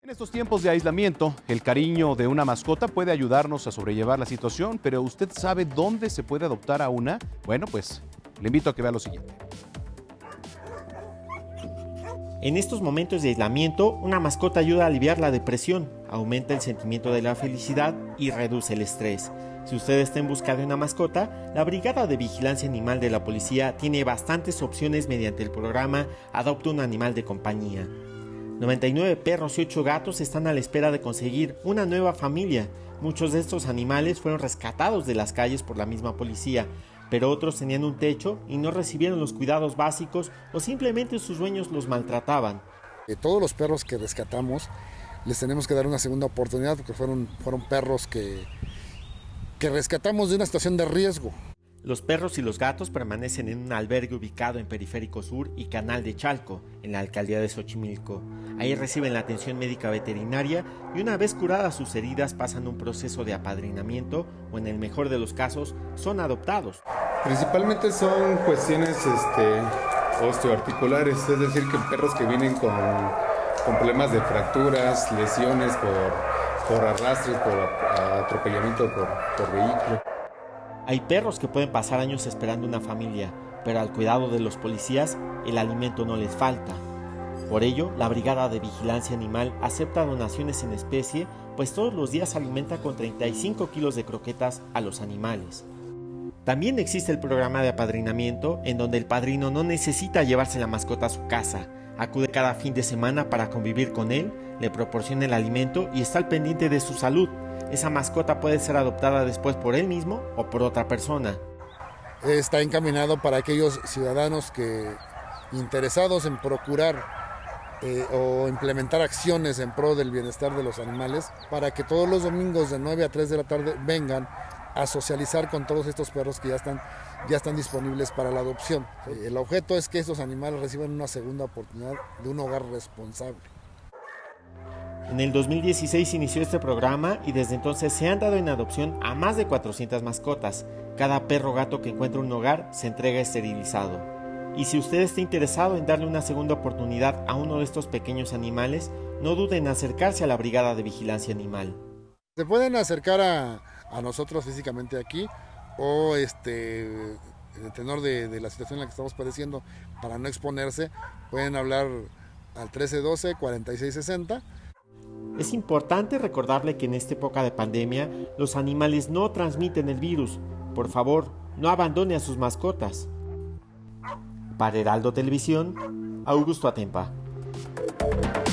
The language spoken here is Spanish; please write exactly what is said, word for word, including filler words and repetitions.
En estos tiempos de aislamiento, el cariño de una mascota puede ayudarnos a sobrellevar la situación, pero ¿usted sabe dónde se puede adoptar a una? Bueno, pues le invito a que vea lo siguiente. En estos momentos de aislamiento, una mascota ayuda a aliviar la depresión, aumenta el sentimiento de la felicidad y reduce el estrés. Si usted está en busca de una mascota, la Brigada de Vigilancia Animal de la Policía tiene bastantes opciones mediante el programa Adopta un Animal de Compañía. noventa y nueve perros y ocho gatos están a la espera de conseguir una nueva familia. Muchos de estos animales fueron rescatados de las calles por la misma policía, pero otros tenían un techo y no recibieron los cuidados básicos o simplemente sus dueños los maltrataban. Todos los perros que rescatamos les tenemos que dar una segunda oportunidad porque fueron, fueron perros que, que rescatamos de una situación de riesgo. Los perros y los gatos permanecen en un albergue ubicado en Periférico Sur y Canal de Chalco, en la alcaldía de Xochimilco. Ahí reciben la atención médica veterinaria y una vez curadas sus heridas pasan un proceso de apadrinamiento o en el mejor de los casos son adoptados. Principalmente son cuestiones este, osteoarticulares, es decir, que perros que vienen con, con problemas de fracturas, lesiones por, por arrastres, por atropellamiento por, por vehículo. Hay perros que pueden pasar años esperando una familia, pero al cuidado de los policías el alimento no les falta. Por ello, la Brigada de Vigilancia Animal acepta donaciones en especie, pues todos los días alimenta con treinta y cinco kilos de croquetas a los animales. También existe el programa de apadrinamiento, en donde el padrino no necesita llevarse la mascota a su casa. Acude cada fin de semana para convivir con él, le proporciona el alimento y está al pendiente de su salud. Esa mascota puede ser adoptada después por él mismo o por otra persona. Está encaminado para aquellos ciudadanos que interesados en procurar eh, o implementar acciones en pro del bienestar de los animales, para que todos los domingos de nueve a tres de la tarde vengan a socializar con todos estos perros que ya están, ya están disponibles para la adopción. El objeto es que estos animales reciban una segunda oportunidad de un hogar responsable. En el dos mil dieciséis inició este programa y desde entonces se han dado en adopción a más de cuatrocientas mascotas. Cada perro o gato que encuentra un hogar se entrega esterilizado. Y si usted está interesado en darle una segunda oportunidad a uno de estos pequeños animales, no duden en acercarse a la Brigada de Vigilancia Animal. Se pueden acercar a, a nosotros físicamente aquí o este, en el tenor de, de la situación en la que estamos padeciendo, para no exponerse, pueden hablar al trece doce cuarenta y seis sesenta. Es importante recordarle que en esta época de pandemia los animales no transmiten el virus. Por favor, no abandone a sus mascotas. Para Heraldo Televisión, Augusto Atempa.